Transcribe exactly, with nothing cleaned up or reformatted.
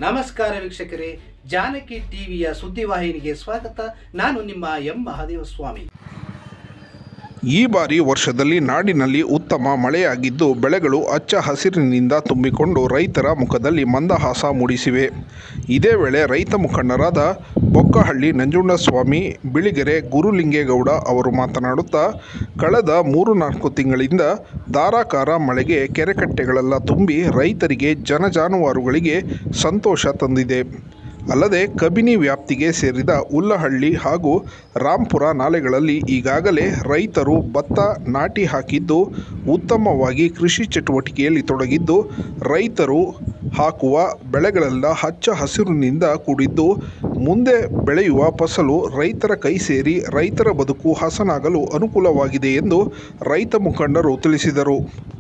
ನಮಸ್ಕಾರ ವೀಕ್ಷಕರೇ, ಜಾನಕಿ ಟಿವಿಯ ಸುದ್ದಿವಾಹಿನಿಗೆ ಸ್ವಾಗತ. ನಾನು ನಿಮ್ಮ ಎಂ ಮಹಾದೇವಸ್ವಾಮಿ. ಈ ಬಾರಿ ವರ್ಷದಲ್ಲಿ ನಾಡಿನಲ್ಲಿ ಉತ್ತಮ ಮಳೆಯಾಗಿದ್ದು ಬೆಳೆಗಳು ಹಚ್ಚ ಹಸಿರಿನಿಂದ ತುಂಬಿಕೊಂಡು ರೈತರ ಮುಖದಲ್ಲಿ ಮಂದಹಾಸ ಮೂಡಿಸಿವೆ. ಇದೇ ವೇಳೆ ರೈತ ಮುಖಂಡರಾದ ಬೊಕ್ಕಹಳ್ಳಿ ನಂಜುಂಡಸ್ವಾಮಿ, ಬಿಳಿಗೆರೆ ಗುರುಲಿಂಗೇಗೌಡ ಅವರು ಮಾತನಾಡುತ್ತಾ, ಕಳೆದ ಮೂರು ನಾಲ್ಕು ತಿಂಗಳಿಂದ ಧಾರಾಕಾರ ಮಳೆಗೆ ಕೆರೆಕಟ್ಟೆಗಳೆಲ್ಲ ತುಂಬಿ ರೈತರಿಗೆ ಜನಜಾನುವಾರುಗಳಿಗೆ ಸಂತೋಷ ತಂದಿದೆ. ಅಲ್ಲದೆ ಕಬಿನಿ ವ್ಯಾಪ್ತಿಗೆ ಸೇರಿದ ಉಲ್ಲಹಳ್ಳಿ ಹಾಗೂ ರಾಂಪುರ ನಾಲೆಗಳಲ್ಲಿ ಈಗಾಗಲೇ ರೈತರು ಭತ್ತ ನಾಟಿ ಹಾಕಿದ್ದು ಉತ್ತಮವಾಗಿ ಕೃಷಿ ಚಟುವಟಿಕೆಯಲ್ಲಿ ತೊಡಗಿದ್ದು, ರೈತರು ಹಾಕುವ ಬೆಳೆಗಳೆಲ್ಲ ಹಚ್ಚ ಹಸಿರಿನಿಂದ ಕೂಡಿದ್ದು ಮುಂದೆ ಬೆಳೆಯುವ ಫಸಲು ರೈತರ ಕೈ ಸೇರಿ ರೈತರ ಬದುಕು ಹಸನಾಗಲು ಅನುಕೂಲವಾಗಿದೆ ಎಂದು ರೈತ ಮುಖಂಡರು ತಿಳಿಸಿದರು.